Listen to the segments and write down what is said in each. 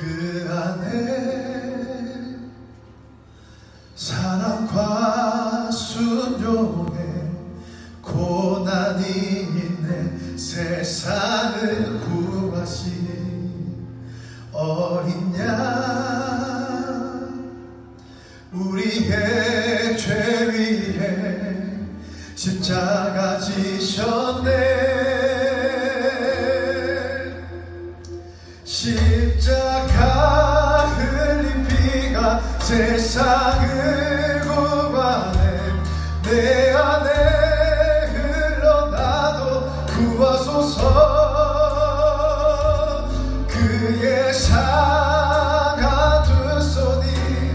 그 안에 사랑과 순종에 고난이 있네. 세상을 구하신 어린 양, 우리의 죄 위에 십자가 지셨네. 십자가 흘린 피가 세상을 구하네. 내 안에 흘러나도 구하소서. 그의 상한 두 손이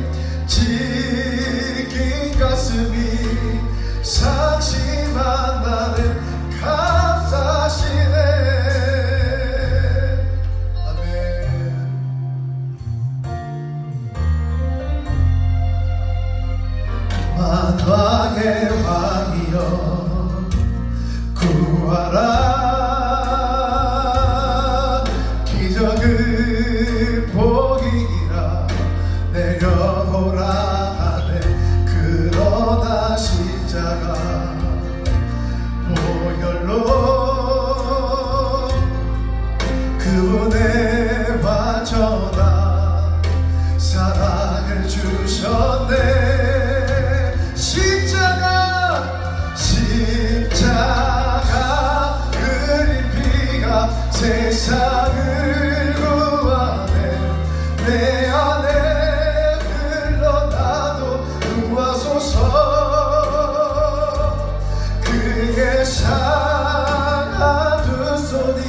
지긴 가슴이 상심한 나를 감싸시네. 만왕의 왕이여 구하라. 기적을 보이라 내려오라 하네. 그러나 십자가 보혈로 그분의 완전한 사랑을 주셨네. 십자가 흘린 피가 세상을 구하네. 내 안에 흘러나도 구하소서. 그의 상한 두 손이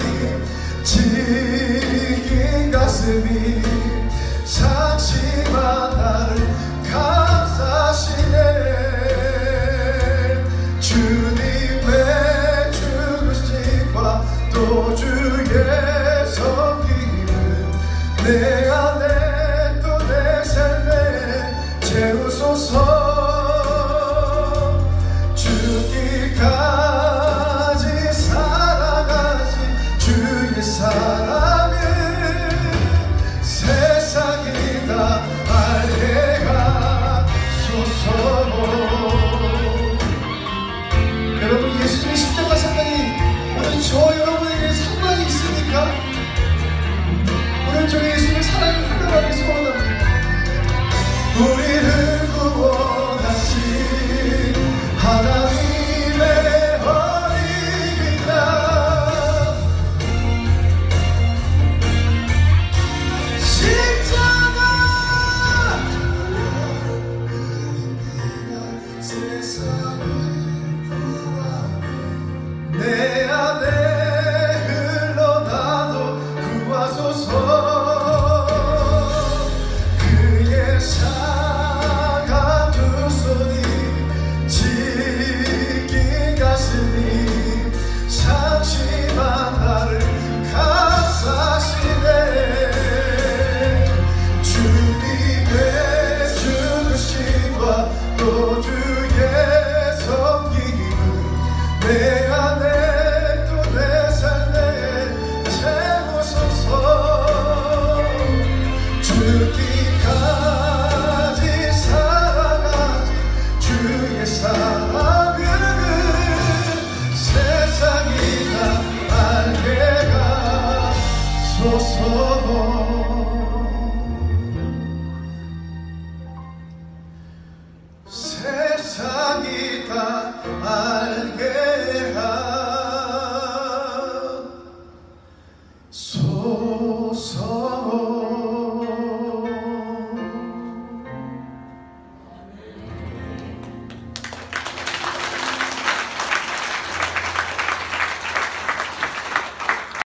지긴 가슴이 상심한 나를 감싸시네. 주님의 죽으심과 또 주의 섬김은 내 안에 또 내 삶에 채우소서.